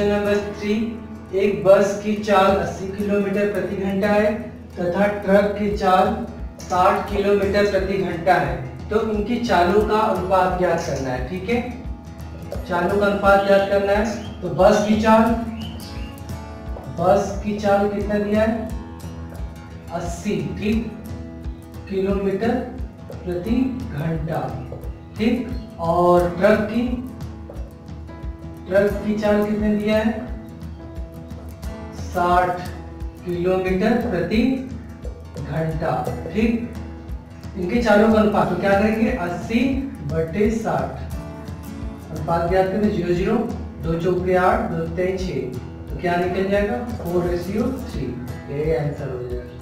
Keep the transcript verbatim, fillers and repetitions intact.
Question number three, एक बस की चाल अस्सी किलोमीटर प्रति घंटा है तथा ट्रक की चाल साठ किलोमीटर प्रति घंटा है, तो इनकी चालों का अनुपात ज्ञात करना है। ठीक है, चालों का अनुपात ज्ञात करना है। तो बस की चाल बस की चाल कितना दिया है, अस्सी ठीक किलोमीटर प्रति घंटा। ठीक, और ट्रक की ट्रक की चाल कितने दिया है, साठ किलोमीटर प्रति घंटा। ठीक, इनके चालों का अनुपात तो क्या करेंगे, अस्सी बटे साठ, अनुपात ज्ञात करें। जीरो जीरो दो चौके आठ, दो तेईस छः, तो क्या निकल जाएगा, फोर रेशियो थ्री। ये आंसर हो जाएगा।